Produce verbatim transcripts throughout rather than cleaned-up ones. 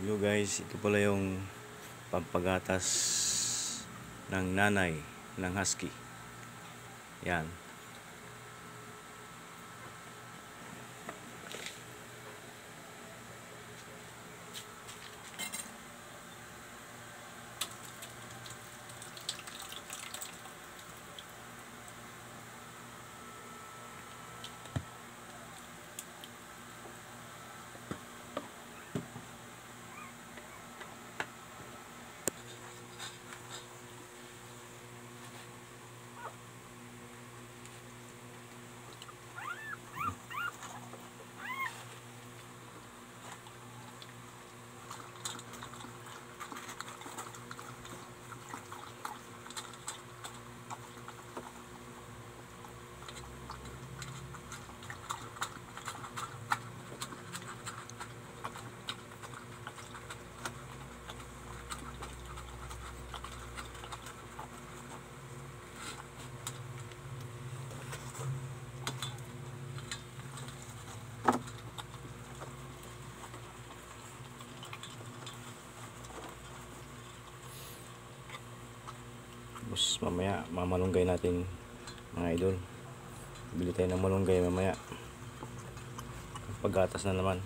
Yo guys, ito pala yung pampagatas ng nanay ng husky. Yan. Tapos mamaya mamalunggay natin mga idol. Bili tayo ng malunggay mamaya. Paggatas na naman.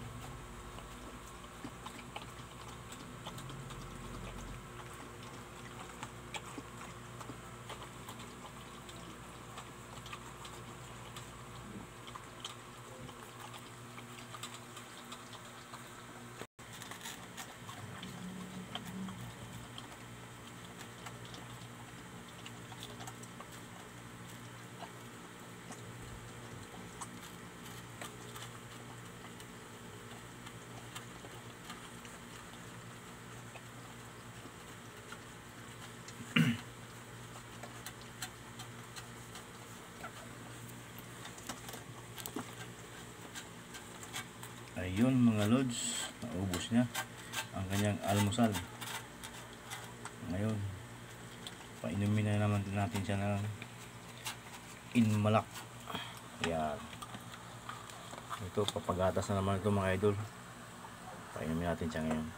Ayun mga lods, naubos niya ang kanyang almusal. Ngayon, painumin na naman natin siya ng Inmalak. Yan. Ito, papagatas na naman ito mga idol. Painumin natin siya ngayon.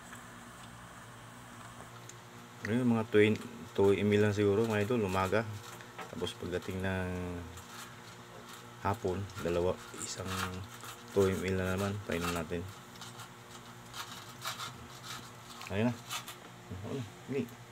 Ngayon, mga two ml lang siguro mga idol, umaga. Tapos pagdating ng hapon, dalawa, isang two ml na naman, painom natin. Ayun na. Ayun na.